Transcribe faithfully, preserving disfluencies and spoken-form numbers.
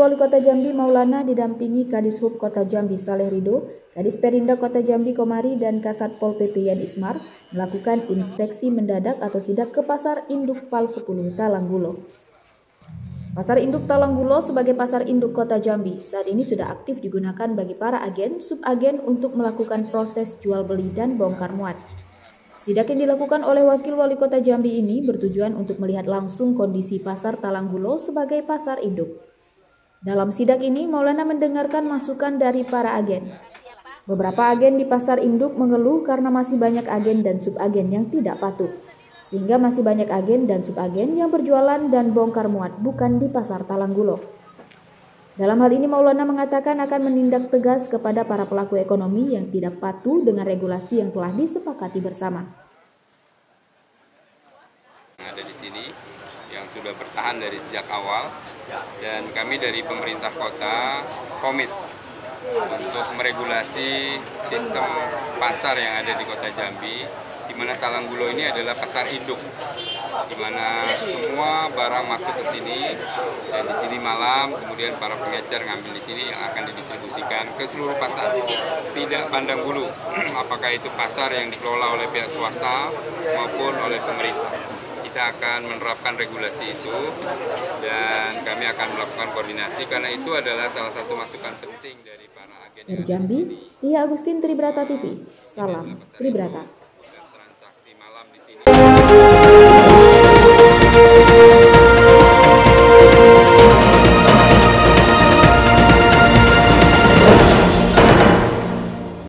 Wali Kota Jambi Maulana didampingi Kadishub Kota Jambi Saleh Ridho, Kadis Perindak Kota Jambi Komari dan Kasat Pol P P Yan Ismar melakukan inspeksi mendadak atau sidak ke Pasar Induk Pal sepuluh Talanggulo. Pasar Induk Talanggulo sebagai pasar induk Kota Jambi saat ini sudah aktif digunakan bagi para agen, subagen untuk melakukan proses jual beli dan bongkar muat. Sidak yang dilakukan oleh Wakil Wali Kota Jambi ini bertujuan untuk melihat langsung kondisi Pasar Talanggulo sebagai pasar induk. Dalam sidak ini, Maulana mendengarkan masukan dari para agen. Beberapa agen di pasar induk mengeluh karena masih banyak agen dan subagen yang tidak patuh, sehingga masih banyak agen dan subagen yang berjualan dan bongkar muat bukan di Pasar Talanggulo. Dalam hal ini, Maulana mengatakan akan menindak tegas kepada para pelaku ekonomi yang tidak patuh dengan regulasi yang telah disepakati bersama. Ada di sini yang sudah bertahan dari sejak awal, dan kami dari pemerintah kota komit untuk meregulasi sistem pasar yang ada di Kota Jambi, di mana Talanggulo ini adalah pasar induk, di mana semua barang masuk ke sini dan di sini malam, kemudian para pengecer ngambil di sini yang akan didistribusikan ke seluruh pasar, tidak pandang bulu apakah itu pasar yang dikelola oleh pihak swasta maupun oleh pemerintah. Kita akan menerapkan regulasi itu dan kami akan melakukan koordinasi karena itu adalah salah satu masukan penting dari para agen. Dari Jambi, Tia Agustin, Tribrata T V. Salam Tribrata.